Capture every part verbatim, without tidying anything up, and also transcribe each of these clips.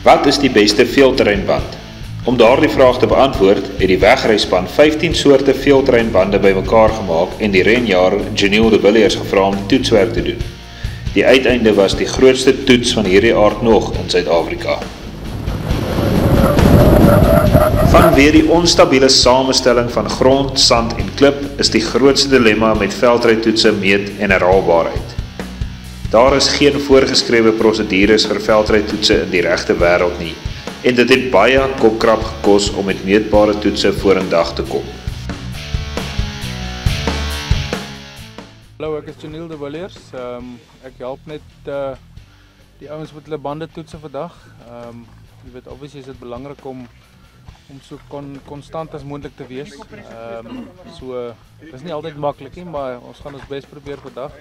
Wat is die beste veelterreinband? Om daardie vraag te beantwoord, het die wegreispan vyftien soorte veelterreinbande bymekaar gemaak en die renjaer Janiel de Villiers gevra om die toetswerk te doen. Die uiteinde was die grootste toets van hierdie aard nog in Suid-Afrika. Vanweer die onstabiele samestelling van grond, sand en klip is die grootste dilemma met veldrytoetse meet en herhaalbaarheid. Daar is geen voorgeskrewe prosedures vir veldrytoetse in die regte wêreld nie, en dit het baie kopkrap gekos om met meetbare toetse vorendag te kom. Hallo, ek is Janiel de Villiers. Um, ek help net uh, die ouens met hulle bande toetse vandag. Um, jy weet, obviously is dit belangrik om om so kon, konstant as moontlik te wees. Um, so, dit is nie altyd maklik nie, maar ons gaan ons bes probeer vandag.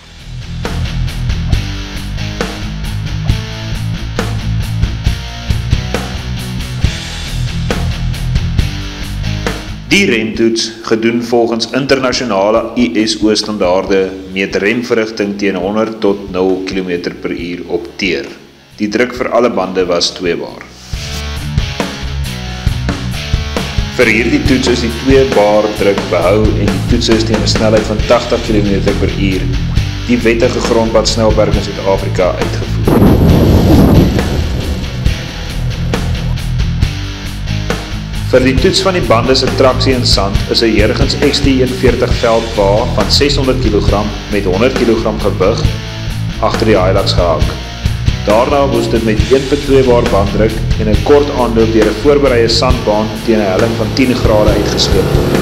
Die remtoets, gedoen volgens internasionale I S O standaarde, meet remverrigting teen honderd tot nul kilometer per uur op teer. Die druk vir alle bande was twee bar. Vir hierdie toets is die twee bar druk behou en die toets is teen 'n snelheid van tagtig kilometer per uur, die wettige grondpadsnelwerk in Suid-Afrika uitgevoer. Vir die toets van die bande se traksie in sand is 'n Jurgens X T eenenveertig veldwa van seshonderd kilogram met honderd kilogram gewig agter die Hilux gehak. Daarna moes dit met een punt twee bar banddruk en 'n kort aanloop deur 'n voorbereide sandbaan teen 'n helling van tien grade uitgeskep word.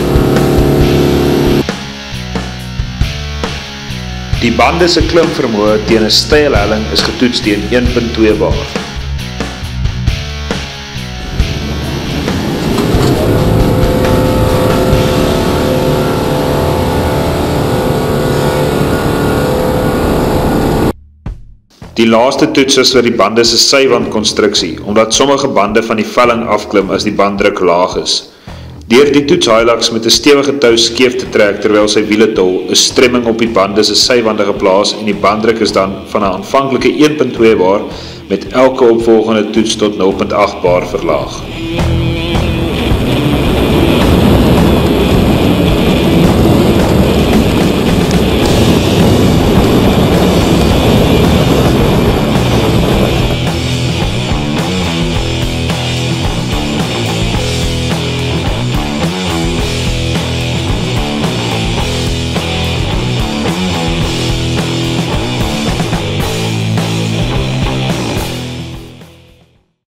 Die bande se klimvermoë teen 'n steil helling is getoets teen een punt twee bar. Die laaste toets is vir die bande se sywandkonstruksie, omdat sommige bande van die velling afklim as die banddruk laag is. Deur die toets Hilux met 'n stewige tou skeef te trek terwyl sy wiele tol, is stremming op die bande se sywande geplaas en die banddruk is dan van 'n aanvanklike een punt twee bar met elke opvolgende toets tot nul punt agt bar verlaag.